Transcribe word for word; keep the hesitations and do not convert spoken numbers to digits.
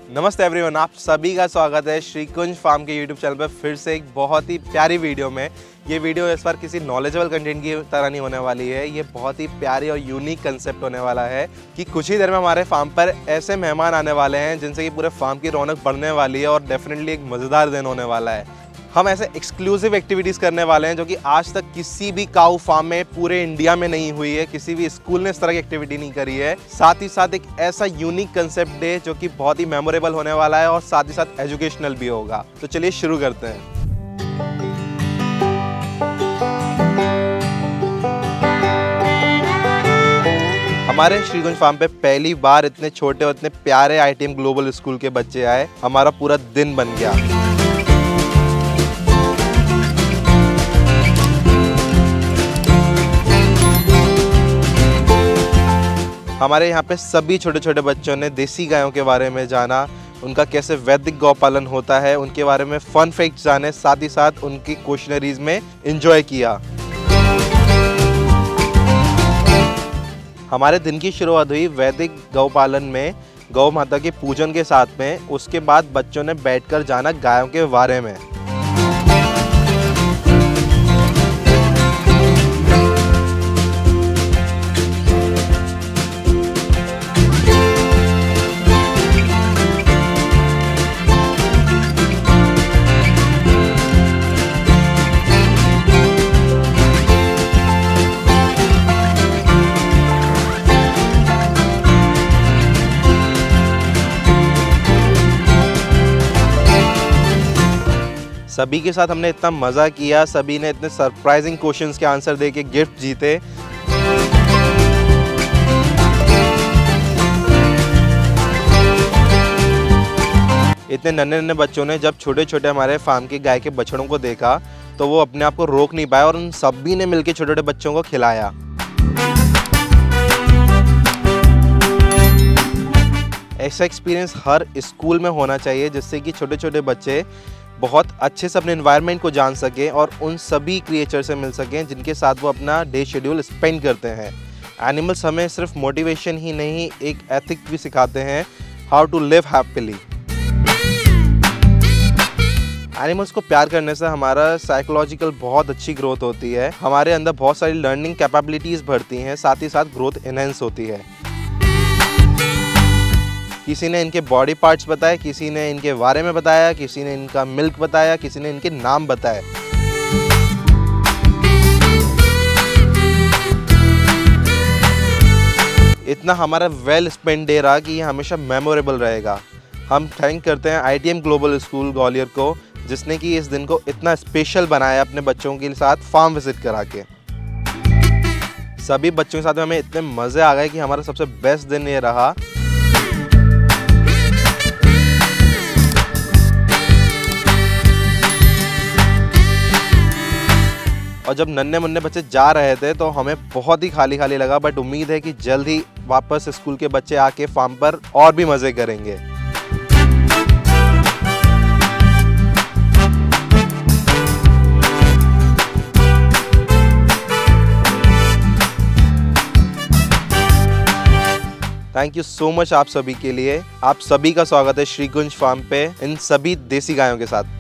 नमस्ते एवरीवन, आप सभी का स्वागत है श्रीकुंज फार्म के यूट्यूब चैनल पर फिर से एक बहुत ही प्यारी वीडियो में। ये वीडियो इस बार किसी नॉलेजेबल कंटेंट की तरह नहीं होने वाली है। ये बहुत ही प्यारी और यूनिक कंसेप्ट होने वाला है कि कुछ ही देर में हमारे फार्म पर ऐसे मेहमान आने वाले हैं जिनसे कि पूरे फार्म की रौनक बढ़ने वाली है और डेफिनेटली एक मज़ेदार दिन होने वाला है। हम ऐसे एक्सक्लूसिव एक्टिविटीज़ करने वाले हैं जो कि आज तक किसी भी काऊ फार्म में पूरे इंडिया में नहीं हुई है। किसी भी स्कूल ने इस तरह की एक्टिविटी नहीं करी है। साथ ही साथ एक ऐसा यूनिक कंसेप्ट डे जो कि बहुत ही मेमोरेबल होने वाला है और साथ ही साथ एजुकेशनल भी होगा। तो चलिए शुरू करते हैं। हमारे श्रीकुंज फार्म पे पहली बार इतने छोटे और इतने प्यारे I T M global school के बच्चे आए। हमारा पूरा दिन बन गया। हमारे यहाँ पे सभी छोटे छोटे बच्चों ने देसी गायों के बारे में जाना, उनका कैसे वैदिक गौ पालन होता है उनके बारे में फन फैक्ट जाने, साथ ही साथ उनकी क्वेश्चनरीज में एंजॉय किया। हमारे दिन की शुरुआत हुई वैदिक गौ पालन में गौ माता के पूजन के साथ में। उसके बाद बच्चों ने बैठकर जाना गायों के बारे में। सभी के साथ हमने इतना मज़ा किया, सभी ने इतने सरप्राइजिंग क्वेश्चंस के आंसर देके गिफ्ट जीते। इतने नन्हे नन्हे बच्चों ने जब छोटे छोटे हमारे फार्म के गाय के बछड़ों को देखा तो वो अपने आप को रोक नहीं पाए और उन सभी ने मिलकर छोटे छोटे बच्चों को खिलाया। ऐसा एक्सपीरियंस हर स्कूल में होना चाहिए जिससे कि छोटे छोटे बच्चे बहुत अच्छे से अपने एनवायरनमेंट को जान सकें और उन सभी क्रिएचर से मिल सकें जिनके साथ वो अपना डे शेड्यूल स्पेंड करते हैं। एनिमल्स हमें सिर्फ मोटिवेशन ही नहीं, एक एथिक भी सिखाते हैं, how to live happily. Animals को प्यार करने से हमारा साइकोलॉजिकल बहुत अच्छी ग्रोथ होती है, हमारे अंदर बहुत सारी लर्निंग कैपेबिलिटीज़ बढ़ती हैं, साथ ही साथ ग्रोथ एनहेंस होती है। किसी ने इनके बॉडी पार्ट्स बताए, किसी ने इनके बारे में बताया, किसी ने इनका मिल्क बताया, किसी ने इनके नाम बताए। इतना हमारा वेल स्पेंड डे रहा कि ये हमेशा मेमोरेबल रहेगा। हम थैंक करते हैं I T M global school Gwalior को जिसने कि इस दिन को इतना स्पेशल बनाया अपने बच्चों के साथ फार्म विजिट करा के। सभी बच्चों के साथ में हमें इतने मज़े आ गए कि हमारा सबसे बेस्ट दिन ये रहा। और जब नन्हे मुन्ने बच्चे जा रहे थे तो हमें बहुत ही खाली खाली लगा, बट उम्मीद है कि जल्द ही वापस स्कूल के बच्चे आके फार्म पर और भी मज़े करेंगे। थैंक यू सो मच आप सभी के लिए। आप सभी का स्वागत है श्रीकुंज फार्म पे इन सभी देसी गायों के साथ।